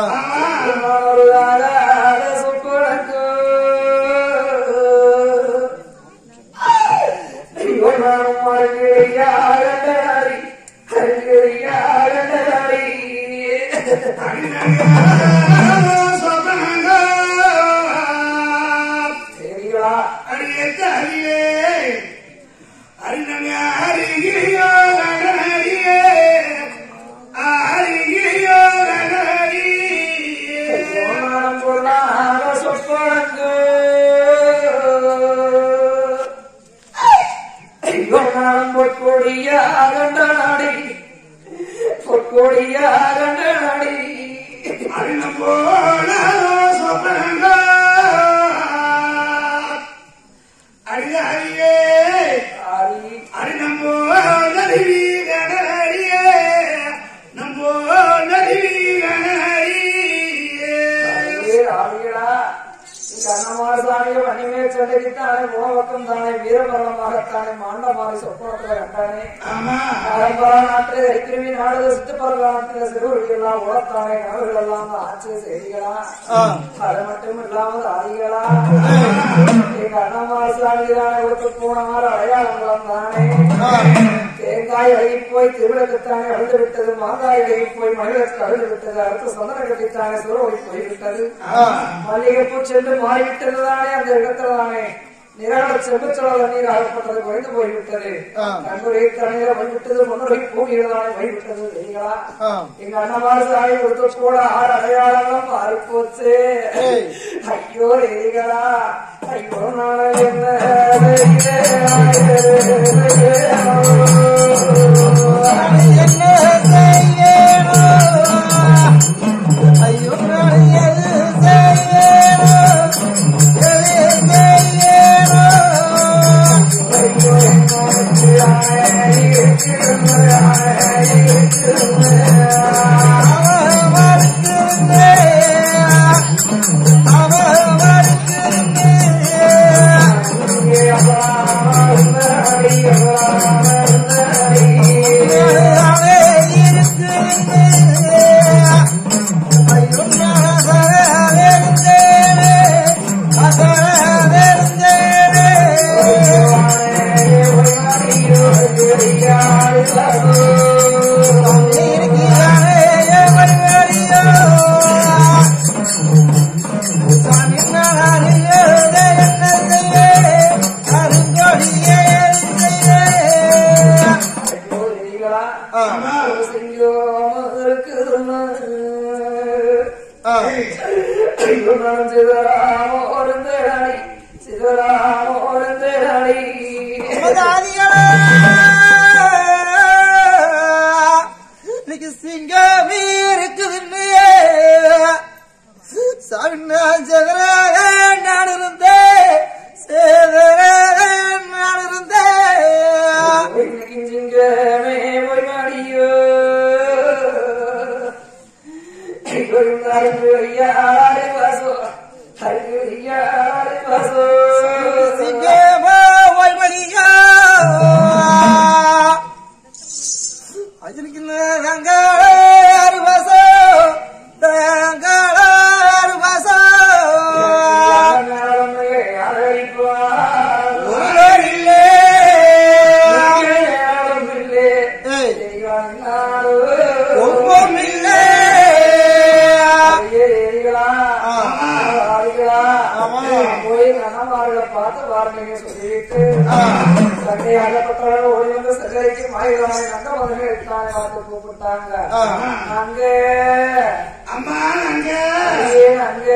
சொப்படக்கு பொற்கொடியாகண்டனாடி பொற்கொடியாகண்டனாடி அண்ணம் போல சொப்பனங்க அடியே அண்ணம் போல நடிகனடியே நம்போ நடிகனடியே ஆடிகளா கண்ணமாசாமியை வன்னிமே சென்றித்தானே உணவக்கம் தானே வீரமரணமாகத்தானே மாண்டமாரி சொப்பனத்தை கண்டானே நாட்டில் ஐக்கிரமி நாடு சித்தப்பரல நாட்டில் சிறுவர்கள் எல்லாம் உலகத்தானே நபர்கள் எல்லாம் ஆட்சி செய்திகளா அது மட்டும் இல்லாமல் ஆதிகளா எங்க அண்ணமாசாமி தானே ஒத்து போனவாறு அடையாளங்களும் தானே தேங்காய் அழகி போய் திருவிழக்கத்தானே அழுது விட்டது மாங்காய் அழகி போய் மனிதருக்கு அழுது விட்டது அடுத்த சந்தன கட்டித்தானே சுரவை போய்விட்டது மல்லிகைப்பூ சென்று மாறிவிட்டதுதானே அந்த இடத்துலதானே நிராட செம்புச்சோழ தண்ணீர் ஆகப்பட்டது குறைந்து போய்விட்டது நன்முறை தண்ணீர் வழிவிட்டது முன்னுரை பூமியில்தானே வழிவிட்டது தெரியுங்களா எங்க அண்ணமாசாமி கொடுத்து கூட 6 அடையாளங்களும் மாறிப்போச்சு ஐயோ தெரியுங்களா ஐயோ நாள என்ன ஐயோ சிங்கமே இருக்குதுன்னு சாவினா ஜெகராக நான் இருந்தேன் சேதராக நான் இருந்தேன் சிங்கமே போய் மாடியோ ஐயாறு வாசோ ஐயாறு வாசோ சிங்கமா போய் மாடியோ அஜினிக்கிற ரங்காறு வாசோ ரங்காறு வாசோ போய் கணமார்களை பார்த்து வார்த்தைங்க சொல்லிட்டு தங்கை அகப்பட்டவர்கள் ஓடி வந்து சகரிக்கு மாயுதமான நங்க மகன்கள் இருக்காங்க பார்த்து கூப்பிட்டாங்க அங்க அம்மா அங்க அங்க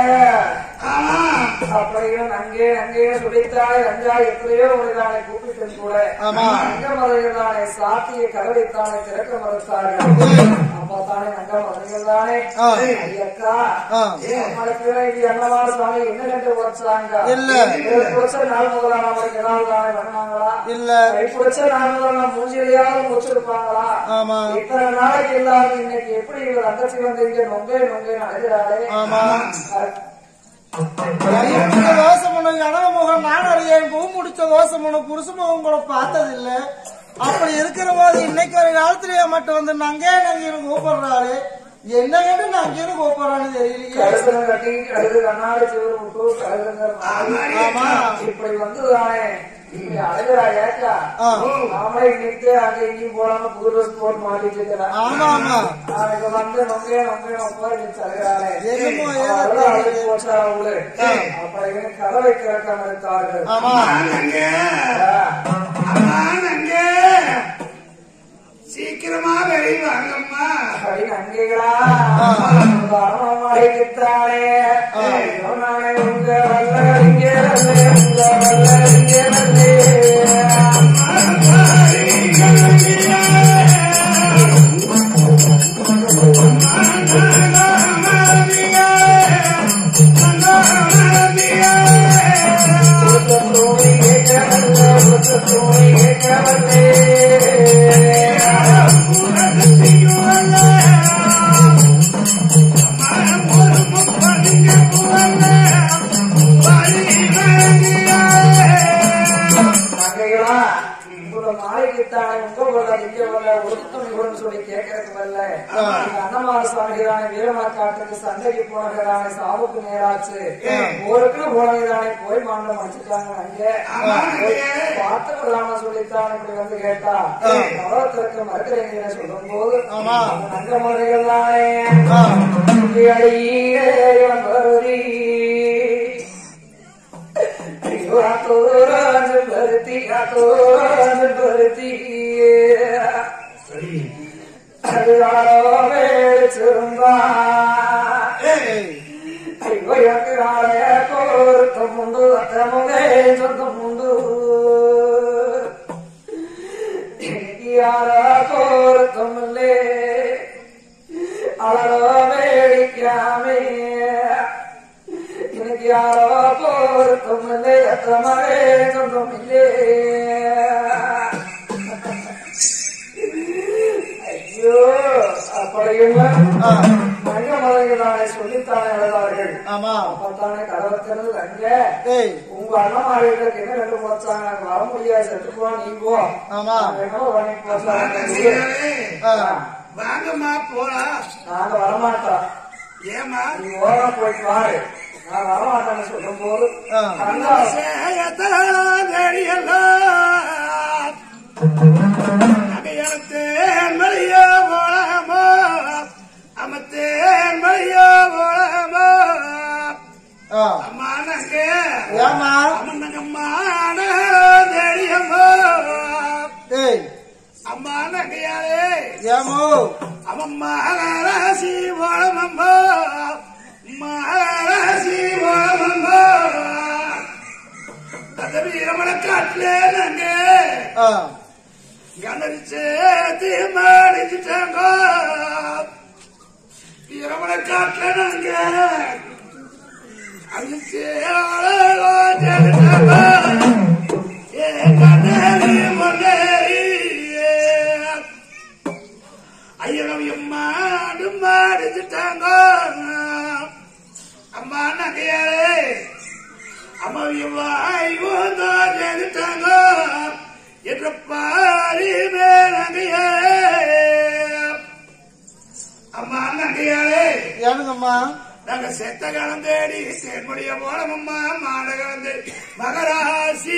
அப்படியும் அங்கே அங்கே சொல்லித்தானே அஞ்சா எத்தனையோ முறைதானே கூப்பிட்டு கூட நங்க மதங்கள் தானே சாத்திய கடலைத்தானே திறக்க மறுத்தார்கள் அப்பா தானே நங்க மதங்கள் தானே ஐயக்கா நம்மளுக்கு அண்ணமார சுவாமி என்ன கண்டு உழைச்சாங்க புடிச்ச நாள் முதலாம் அவருக்கு ஏதாவது தானே பண்ணாங்களா இல்ல புடிச்ச நாள் முதலாம் மூஞ்சிலையாவது முடிச்சிருப்பாங்களா இத்தனை நாளைக்கு இல்லாம இன்னைக்கு எப்படி இவர் அங்கச்சி வந்து இங்க நொங்கே நொங்கேன்னு அழுகிறாளே அனமுகம் நான் அறியேன் பூ முடிச்ச தோசமுன புருஷமுகம் கூட பார்த்ததில்லை. அப்படி இருக்கிற போது இன்னைக்கு ஒரு காலத்திலேயே மட்டும் வந்து நங்கே நங்கன்னு கூப்பிடுறாரு. என்ன கேட்டு நான் அங்கேயும் போறான்னு தெரியலையே. கழுத்துல கட்டி கழுது கண்ணாடி சிவரு விட்டு கழுதுங்கிற ஆமா இப்படி வந்துதானே இப்படி அழகுறா ஏக்கா நாமளே இன்னைக்கு அங்க இங்கேயும் போடாம புது ட்ரெஸ் போட்டு மாட்டிட்டு இருக்கிறேன். ஆமா ஆமா அதுக்கு வந்து நொங்கே அழுகிறாளே போச்சா அவங்களு அப்படி கதவை திறக்காம இருந்தார்கள். சீக்கிரமா வெளியே வாங்கம்மா. அங்கேங்களா தானே நானே உங்க வல்ல இங்கே உங்க வல்ல இங்கே சொல்லி கேட்கறதுக்கு வரல. அன்னமார சுவாமிகளான வீரமர் காட்டுக்கு சந்தைக்கு போனவர்களான சாவுக்கு நேராச்சு. ஊருக்கு போனவர்களான போய் மாண்டம் அடிச்சுட்டாங்க. அங்கே பார்த்துக்கலாம சொல்லித்தான் இப்படி வந்து கேட்டா நவரத்திற்கு மறுக்கிறீங்க சொல்லும் போது அந்த முறைகள் தானே பருத்தி பருத்தி திரும்பா கோர்த்தம் உண்டு அத்தமுகே சொந்தம் உண்டு யாரா கோர்த்தம் இல்லே அழகோ வேடிக்காமே எனக்கு யாரோ கோர்த்தம் இல்லை அத்தமகே சொந்தம் இல்லே. அப்படியும் மங்க மதங்களானே சொல்லித்தானே அழுதார்கள். அப்பத்தானே கதவை திறந்து அங்க உங்க அண்ணமார்களுக்கு என்ன கண்டு போச்சாங்க நாங்க வர முடியாது செட்டு போ நீ போ என்னமோ பண்ணி போச்சாங்க. வாங்கம்மா போலாம். நாங்க வரமாட்டோம். ஏமா நீ ஓரமா போயிட்டு வாரு. நான் வரமாட்டேன்னு சொல்லும் போது தேன் மலையோ போலாமோ அமத்தேன் மலையோ போலாமோ அம்மா நங்க அம்மங்கம்மா தேடியம்மோ அம்மா நங்கையாரே ஏமோ அம்மம்மா ராசி போலமம்மோ ராசி போலமம்மோ அந்த வீரமண காட்டிலே நாங்க கணரிச்சு தீர்மானிச்சுட்டாங்க. வீரமண காட்டில நாங்க அழிச்சு ஐயனையும் மாடிச்சுட்டாங்க. அம்மா நகையாரே அம்மாவையும் வாய் வந்துட்டாங்க என்ற பாரி நகையாரே. அம்மா நகையாரே ஏனுங்கம்மா நாங்க செத்த காலம் தேடி தேன்மொழிய போலமம்மா மாட காலம் தேடி மகராசி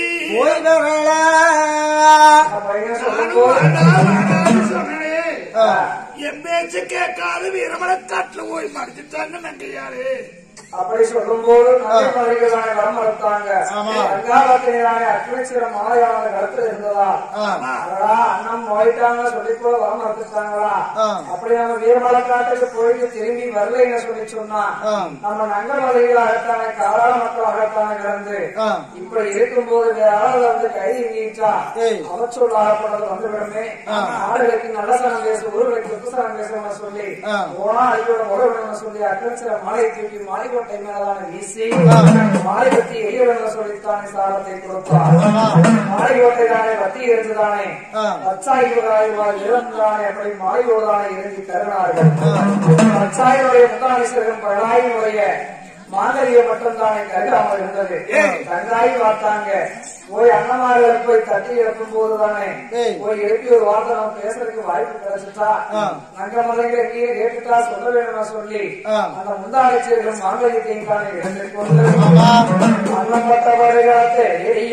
சொன்னே என் பேச்சு கேட்காது வீரமண காட்டுல போய் மடிச்சுட்டாங்க நங்கையாரு. அப்படி சொல்லும் போது நகைமலைகளான வரம் மறுத்தாங்க. அங்காளத்தினான அக்னிச்சிர மாலையான கருத்துல இருந்ததா அண்ணன் போயிட்டாங்க சொல்லி கூட வரம் மறுத்துட்டாங்களா. அப்படி நம்ம வீரமலைக்காட்டுக்கு போயிட்டு திரும்பி வரலைன்னு சொல்லி சொன்னா நம்ம நங்கமலைகளாகத்தான காலாள மக்களாகத்தான கிடந்து இப்படி இருக்கும் போது யாராவது வந்து கைது நீட்டா அவச்சொல் ஆகப்பட்டது வந்துவிடுமே. ஆடுகளுக்கு நல்ல சனம் பேச ஊர்களுக்கு துப்பு சனம் பேசணும்னு சொல்லி போனா அடிக்கோட முறைவிடணும்னு சொல்லி அக்னிச்சிர மாலை தூக்கி மாலைக்கோட்டை மேலதான வீசி மாலை பத்தி எரியவிட சொல்லித்தானே சாரத்தை கொடுத்தார். மாலைக்கோட்டை தானே பத்தி இருந்துதானே பச்சாயிரவாய் இறந்தானே அப்படி மாலையோடு தானே இறங்கி தருகிறார்கள். பச்சாயினுடைய முத்தானீஸ்வரகம் பழாயினுடைய மாங்கல்யம் மட்டும் தானே கருகாமல் இருந்தது. தங்காய் பார்த்தாங்க. போய் அண்ணமார்களை போய் தட்டி எழுப்பும் போதுதானே போய் எழுப்பி ஒரு வார்த்தை நம்ம பேசுறதுக்கு வாய்ப்பு கிடைச்சிட்டா நங்க மதங்களை கீழே கேட்டுட்டா சொல்ல வேணும்னா சொல்லி அந்த முந்தாட்சியர்களும் மாங்கல்யத்தையும் தானே எடுத்துக் கொண்டு அண்ணப்பட்ட வருகாலத்தை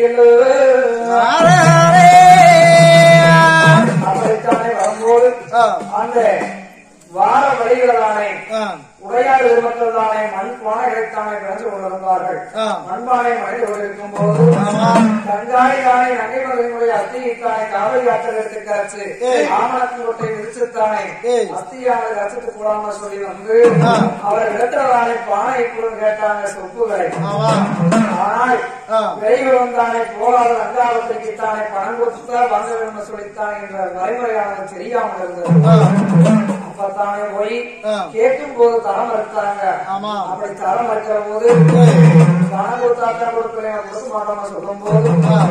அப்படித்தானே வரும்போது அந்த வார வழிகளதானே உடையாடு பெருமக்கள் தானே மண் பானைகளைத்தானே பிறந்து கொண்டிருந்தார்கள். மண்பானை மனித கொண்டிருக்கும் போது கங்காய் தானே நங்கை மகளினுடைய அஸ்தியைத்தானே காவிரி ஆற்றல் எடுத்து கரைச்சு ஆமணத்தின் கொட்டை விரிச்சுத்தானே அஸ்தியானது கரைச்சிட்டு கூடாம சொல்லி வந்து அவர் இடத்தில்தானே பானை கூட கேட்டாங்க சொப்புகளை. ஆனால் வெளிகளும் தானே போகாத அங்காவத்திற்கு தானே பணம் கொடுத்துதான் வாங்க வேண்டும் சொல்லித்தான் என்ற வரைமுறையானது தெரியாமல் இருந்தது. அப்பத்தானே போய் கேட்கும் போது தரம் மறுத்தாங்க. அப்படி தரம் மறுக்கிற போது பணம் கொடுத்தாத்தான் கொடுக்கல கொடுக்க மாட்டோம்னு சொல்லும் போது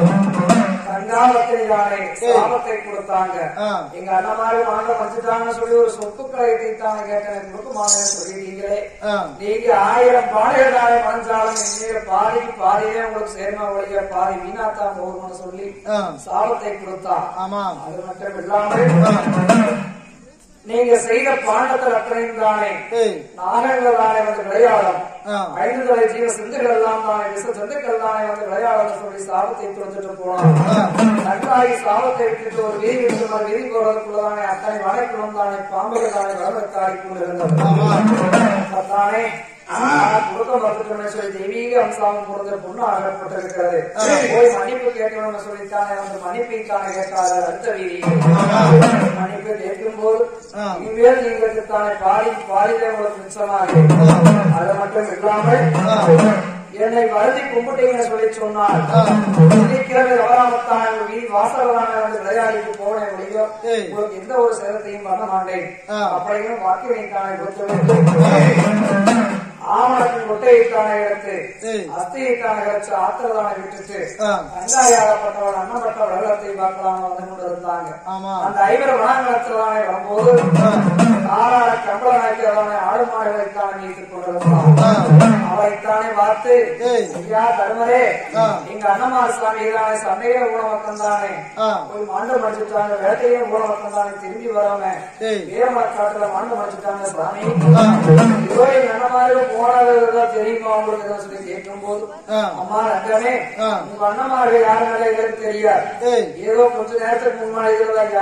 கங்காவத்தை தானே சாபத்தை கொடுத்தாங்க. எங்க அண்ணமாரி பணத்தை மறைச்சிட்டாங்கன்னு சொல்லி ஒரு சொத்து கலையத்தை தானே கேட்டேன் கொடுக்க மாட்டேன்னு சொல்லிட்டீங்களே. நீங்க 1000 பானைகள் தானே மறைஞ்சாலும் நீங்க பாதிக்கு பாதியே உங்களுக்கு சேர்மா ஒழிய பாதி வீணாத்தான் போகணும்னு சொல்லி சாபத்தை கொடுத்தா. அது மட்டும் இல்லாமல் நீங்க செய்த பாண்டத்தில் அத்தனையும் தானே நாகங்கள் தானே வந்து விளையாடும் 5 தலை ஜீவ சிந்துகள் எல்லாம் தானே விச ஜந்துக்கள் தானே வந்து விளையாடும் சொல்லி சாபத்தை கொடுத்துட்டு போனோம். நன்றாகி சாபத்தை விட்டுட்டு ஒரு வீதி விட்டு விதி போறதுக்குள்ளதானே அத்தனை வனைக்குள்ளும் தானே பாம்புகள் தானே வளர்த்தாடி கொண்டிருந்தது. தானே கொடுக்க மறுத்துட்டு சொல்லி தெய்வீக அம்சாவும் கொடுத்த பொண்ணு அகப்பட்டிருக்கிறது. போய் மன்னிப்பு கேட்கணும்னு சொல்லித்தானே வந்து மன்னிப்பைத்தானே கேட்டாரு. அடுத்த வீதி மன்னிப்பு கேட்கும் போது இனிமேல் நீங்களுக்கு தானே பாதியில உங்களுக்கு மிச்சமாக அது மட்டும் இல்லாமல் என்னை வருதி கும்பிட்டீங்கன்னு சொல்லி சொன்னால் இருக்கிறது கவராமத்தான் வீதி வாசலான வந்து விளையாடிட்டு போன முடியும் உங்களுக்கு எந்த ஒரு சேதத்தையும் பண்ண மாட்டேன் அப்படின்னு வாக்கினை தானே கொடுத்து ஆமணத்தின் கொட்டையைத்தானே எடுத்து அஸ்தியைத்தானே கிடைச்சு ஆத்திரதானே விட்டுட்டு கங்காயாகப்பட்டவள் அண்ணப்பட்ட வெள்ளத்தை பார்க்கலாம் வந்து கொண்டு இருந்தாங்க. அந்த 5 வனங்களத்தில்தானே வரும்போது காராட கம்பளனாக்கிறதானே ஆடு மாடுகளைத்தானே நீத்துக் கொண்டிருந்தான். அவரைத்தானே பார்த்து ஐயா தருமரே எங்க அண்ணமார் சுவாமி தானே சண்டையில ஊனமக்கம் தானே போய் மாண்டு மடிச்சுட்டாங்க. வேட்டையே ஊனமக்கம் தானே திரும்பி வராம வீரமரக்காட்டுல மாண்டு மடிச்சுட்டாங்க சுவாமி. இதோ எங்க அண்ணமாருக்கு போனதுதான் தெரியுமா உங்களுக்கு சொல்லி கேட்கும் போது அம்மா ரங்கமே உங்க அண்ணமார்கள் யாரு நிலைகளுக்கு தெரியாது. ஏதோ கொஞ்ச நேரத்துக்கு முன்னாடி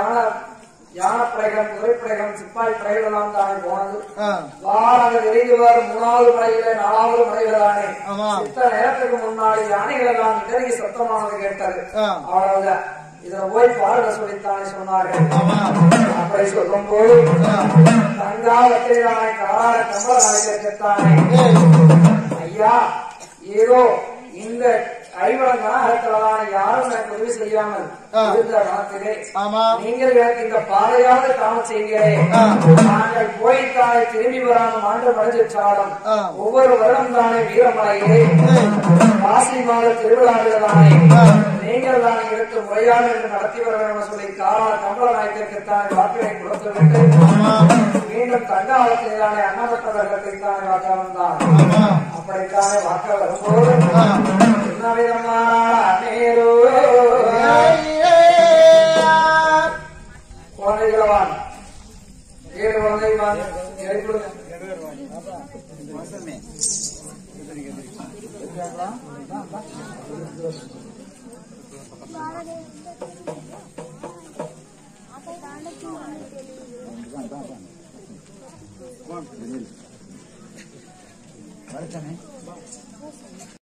யானை படைகள் குதிரை படைகள் சிப்பாய் படைகள் எல்லாம் தானே போனது. வாராங்க தெரிந்தவாறு 3வது படையில 4வது படைகள் தானே சித்த நேரத்துக்கு முன்னாடி யானைகள் எல்லாம் இடறி சத்தமானது கேட்டது. அவ்வளவுதான் இத போய் பாருங்க சொல்லித்தானே சொன்னார்கள். அப்படி சொல்லும் போது தங்காவத்திலான காராட கம்பள நாயகத்தானே ஐயா ஏதோ இந்த 5 கணத்திலான யாரும் எனக்கு உதவி செய்யாமல் இருந்த கணத்திலே நீங்கள் எனக்கு இந்த பாதையாவது காண செய்கிறே. நாங்கள் போய்த்தானே திரும்பி வராமல் ஆண்டு மடைஞ்சாலும் ஒவ்வொரு வருடம் தானே வீரமலையிலே மாசி மாத திருவிழாவில் தானே நீங்கள் தானே எடுத்து முறையாக என்று நடத்தி வர வேண்டும் சொல்லி காராட கம்பள நாயகத்திற்குத்தானே வாக்கினை கொடுத்து விட்டு மீண்டும் தங்காவத்தில் தானே அண்ணப்பட்டவர்களுக்கு தானே வாக்க வந்தான். அப்படித்தானே வாக்க வரும்போது என்ன விதமான நேரு குழந்தைகளவான் 7 குழந்தைவான் வளர்த்தானே